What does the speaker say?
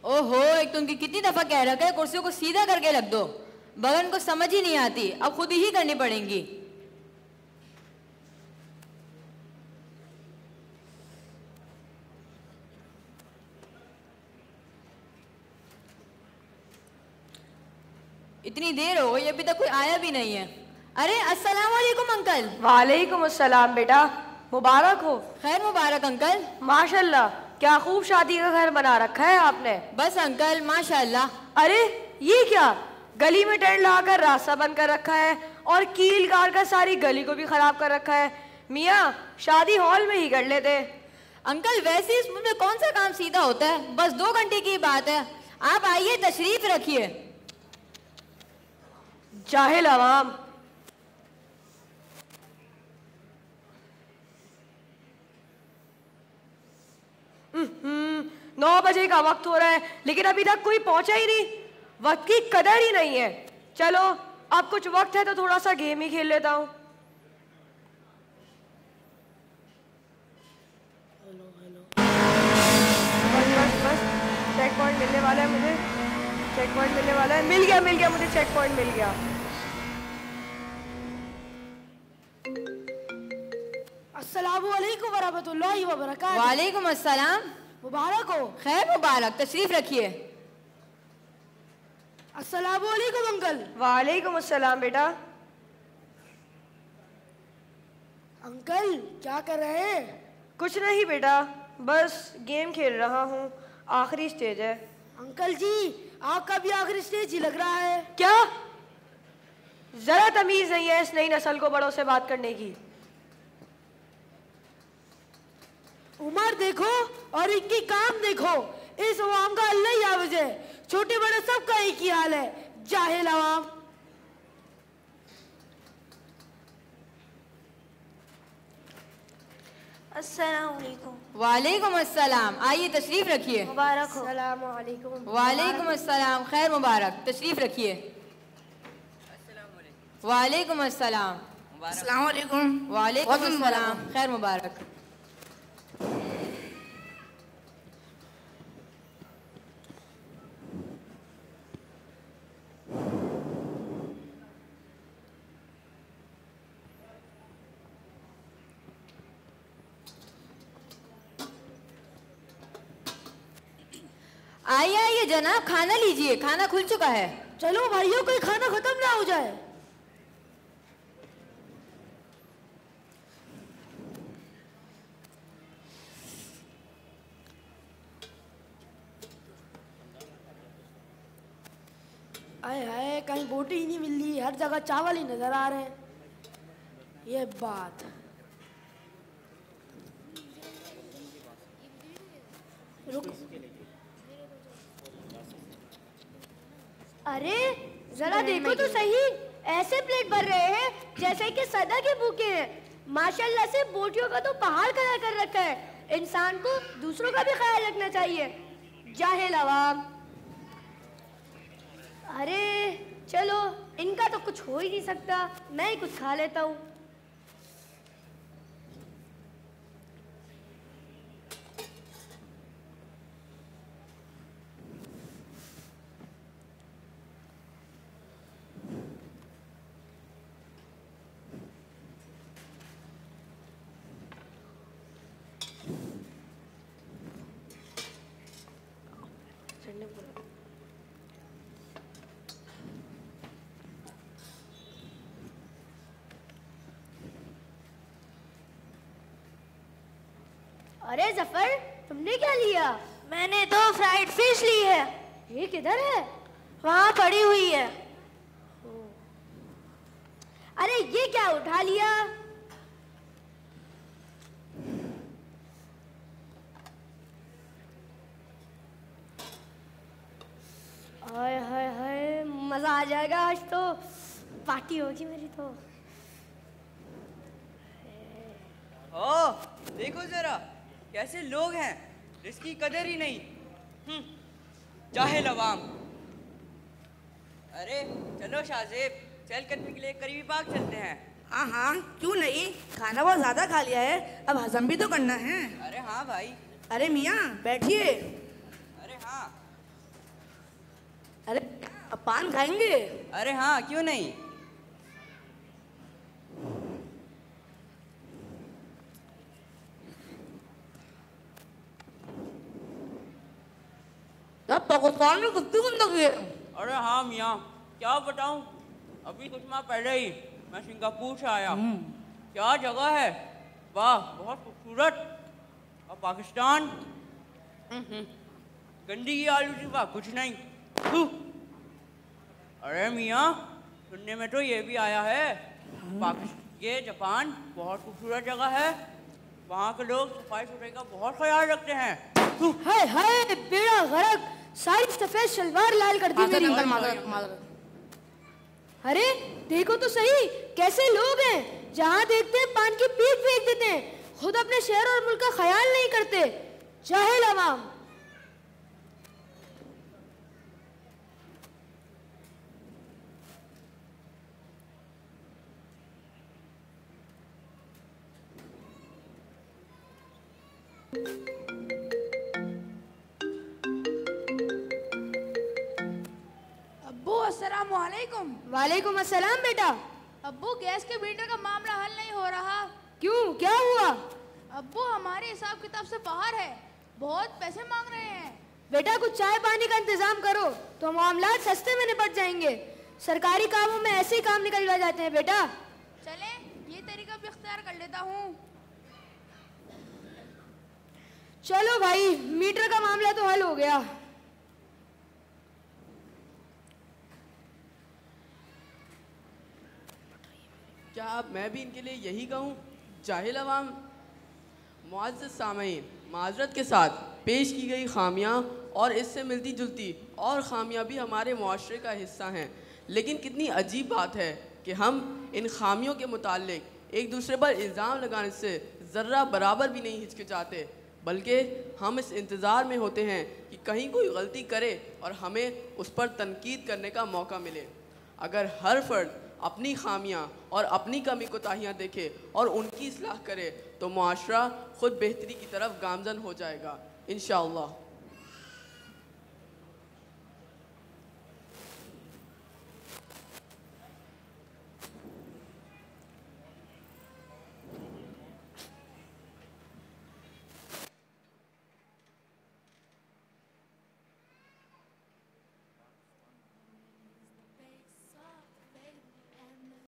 ओहो, एक तो उनकी कितनी दफा कह रखा है कुर्सियों को सीधा करके रख दो। बगन को समझ ही नहीं आती, अब खुद ही करनी पड़ेंगी। इतनी देर हो गई, अभी तक कोई आया भी नहीं है। अरे अस्सलाम वालेकुम अंकल। वालेकुम अस्सलाम बेटा, मुबारक हो। खैर मुबारक अंकल। माशाल्लाह, क्या खूब शादी का घर बना रखा है आपने। बस अंकल माशाल्लाह। अरे ये क्या, गली में टेंट लगाकर रास्ता बंद कर रखा है और कील गाड़ कर सारी गली को भी खराब कर रखा है। मियाँ, शादी हॉल में ही कर लेते। अंकल वैसे इस मुल्क में कौन सा काम सीधा होता है, बस 2 घंटे की बात है। आप आइए, तशरीफ रखिए। जाहिल अवाम। नौ बजे का वक्त हो रहा है लेकिन अभी तक कोई पहुंचा ही नहीं। वक्त की कदर ही नहीं है। चलो अब कुछ वक्त है तो थोड़ा सा गेम ही खेल लेता हूँ। बस चेक पॉइंट मिलने वाला है मुझे। चेक पॉइंट मिलने वाला है। मिल गया मुझे चेक पॉइंट मिल गया। अस्सलामु अलैकुम वरहमतुल्लाहि वबरकातुहू। वालेकुम अस्सलाम। मुबारक हो। खैर मुबारक, तशरीफ रखिए। अस्सलामु अलैकुम अंकल। वालेकुम अस्सलाम बेटा। अंकल क्या कर रहे हैं? कुछ नहीं बेटा, बस गेम खेल रहा हूँ। आखिरी स्टेज है। अंकल जी, आपका भी आखिरी स्टेज ही लग रहा है। क्या? जरा तमीज नहीं है इस नई नस्ल को बड़ों से बात करने की। उम्र देखो और इनकी काम देखो। इस अवाम का अल्लाह ही हाफिज है। छोटे बड़े सबका एक ही हाल है, जाहिल अवाम। अस्सलाम वालेकुम। वालेकुम अस्सलाम। आइए तशरीफ रखिए। मुबारक हो। अस्सलाम वालेकुम। वालेकुम अस्सलाम। खैर मुबारक, तशरीफ रखिए। वालेकुम अस्सलाम। अस्सलाम वालेकुम। वालेकुम अस्सलाम। खैर मुबारक। आइए आइए जनाब, खाना लीजिए, खाना खुल चुका है। चलो भाइयों, कोई खाना खत्म ना हो जाए। आए हाय, कहीं बोटी ही नहीं मिल रही, हर जगह चावल ही नजर आ रहे हैं। ये बात। रुक। अरे जरा देखो तो सही, ऐसे प्लेट भर रहे हैं जैसे कि सदा के भूखे हैं। माशाल्लाह से बोटियों का तो पहाड़ खड़ा कर रखा है। इंसान को दूसरों का भी ख्याल रखना चाहिए, जाहिल अवाम। अरे चलो, इनका तो कुछ हो ही नहीं सकता, मैं ही कुछ खा लेता हूँ। अरे जफर, तुमने क्या लिया? मैंने तो फ्राइड फिश ली है। ये किधर है? वहाँ पड़ी हुई है। अरे ये क्या उठा लिया? हाय हाय हाय, मजा आ जाएगा आज तो, पार्टी होगी मेरी तो। ओ देखो जरा कैसे लोग हैं, इसकी कदर ही नहीं। जाहिल अवाम। अरे चलो शाहजेब, चल कर के लिए करीबी बाग चलते हैं। हाँ हाँ, क्यों नहीं, खाना बहुत ज्यादा खा लिया है, अब हजम भी तो करना है। अरे हाँ भाई। अरे मियाँ बैठिए। अरे हाँ। अरे पान खाएंगे? अरे हाँ, क्यों नहीं। यार पाकिस्तान में कितनी गंदगी है। अरे हाँ मियाँ, क्या बताऊँ, अभी कुछ माह पहले ही मैं सिंगापुर से आया। क्या जगह है, वाह बहुत खूबसूरत। और पाकिस्तान गंदी की आलूदी, वाह कुछ नहीं। थू। अरे मियाँ, सुनने में तो ये भी आया है ये जापान बहुत खूबसूरत जगह है, वहाँ के लोग सफाई सुथराई का बहुत ख्याल रखते हैं। हाय हाय, बेड़ा गरक, सारी सफेद शलवार लाल कर दी मेरी। अरे देखो तो सही, कैसे लोग हैं, जहाँ देखते हैं पान की पीक फेंक देते हैं, खुद अपने शहर और मुल्क का ख्याल नहीं करते। जाहिल अवाम। अब्बू अस्सलामुअलैकुम। वालेकुम अस्सलाम बेटा। अब्बू गैस के मीटर का मामला हल नहीं हो रहा। क्यों, क्या हुआ? अब्बू हमारे हिसाब किताब से बाहर है, बहुत पैसे मांग रहे हैं। बेटा कुछ चाय पानी का इंतजाम करो तो मामला सस्ते में निपट जाएंगे। सरकारी कामों में ऐसे ही काम निकल जाते हैं बेटा। चले ये तरीका भी इख्तियार कर लेता हूँ। चलो भाई, मीटर का मामला तो हल हो गया। क्या अब मैं भी इनके लिए यही कहूँ? जाहिल अवाम। मुअज़्ज़ज़ सामईन, माज़रत के साथ पेश की गई खामियाँ और इससे मिलती जुलती और खामियाँ भी हमारे मुआशरे का हिस्सा हैं, लेकिन कितनी अजीब बात है कि हम इन खामियों के मुताल्लिक एक दूसरे पर इल्ज़ाम लगाने से ज़र्रा बराबर भी नहीं हिचकिचाते, बल्कि हम इस इंतज़ार में होते हैं कि कहीं कोई गलती करे और हमें उस पर तनकीद करने का मौका मिले। अगर हर फ़र्द अपनी खामियां और अपनी कमी कोताहियां देखे और उनकी इस्लाह करे तो मुआशरा खुद बेहतरी की तरफ गामज़न हो जाएगा इंशाअल्लाह।